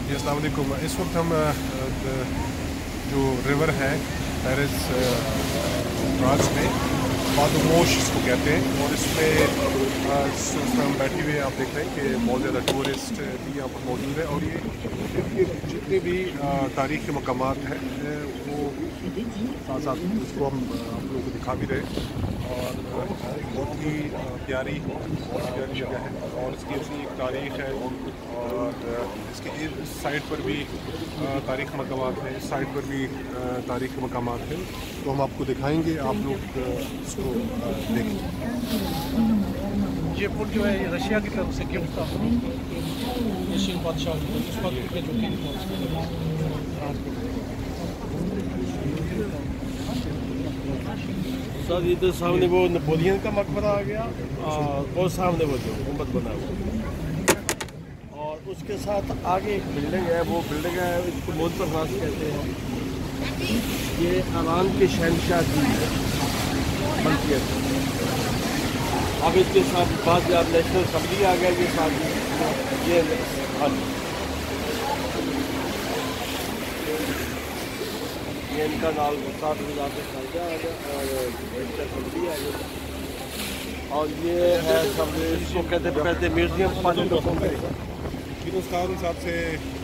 जी अस्सलाम वालेकुम। इस वक्त हम जो रिवर है पेरिस फ्रांस में बादमोश इसको कहते हैं, और इसमें हम बैठे हुए आप देख रहे हैं कि बहुत ज़्यादा टूरिस्ट भी यहाँ पर मौजूद है। और ये जितने भी तारीख़ी मकामात हैं वो साथ साथ उसको हम आप लोगों को दिखा भी रहे हैं। और बहुत ही प्यारी जगह है और इसकी अपनी एक तारीख़ है। और इसके इस साइड पर भी तारीख़ मकामात हैं, इस साइड पर भी तारीख़ी मकामात हैं, तो हम आपको दिखाएंगे, आप लोग इसको देखें। ये पुल जो है ये रशिया की तरफ से गिफ्ट था रशियन बादशाह की तरफ, उस वक्त के जो किंग था सर। इधर सामने वो नेपोलियन का मकबरा आ गया और सामने वो जो गुंबद बना हुआ, और उसके साथ आगे एक बिल्डिंग है, वो बिल्डिंग है इसको मोहतर खास कहते हैं। ये ईरान के शहनशाह की बनती है। अब इसके साथ बाद आप नेशनल असम्बली आ गया, ये साथ ये इनका नाम साथ मिला के खर्चा आ गया और नेशनल असम्बली आ गया। और ये है सब इसको कहते पहले म्यूजियम पानी फिर उसका हिसाब से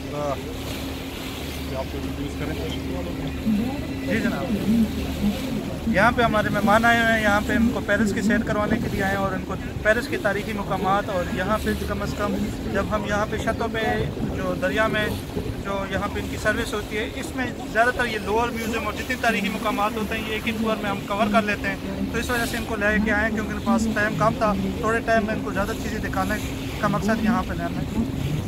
आप लोग यूज़ करें। जी जनाब, यहाँ पे हमारे मेहमान आए हुए हैं, यहाँ पे इनको पेरिस की सैर करवाने के लिए आए हैं और इनको पेरिस के तारीख़ी मकामात, और यहाँ पे कम से कम जब हम यहाँ पे छतों पे जो दरिया में जो यहाँ पे इनकी सर्विस होती है, इसमें ज़्यादातर ये लोअर म्यूज़ियम और जितनी तारीख़ी मकामात होते हैं ये एक ही टूर में हम कवर कर लेते हैं। तो इस वजह से इनको ले के आए हैं, क्योंकि इनके पास टाइम कम था, थोड़े टाइम में इनको ज़्यादा चीज़ें दिखाने का मकसद यहाँ पर रहना है।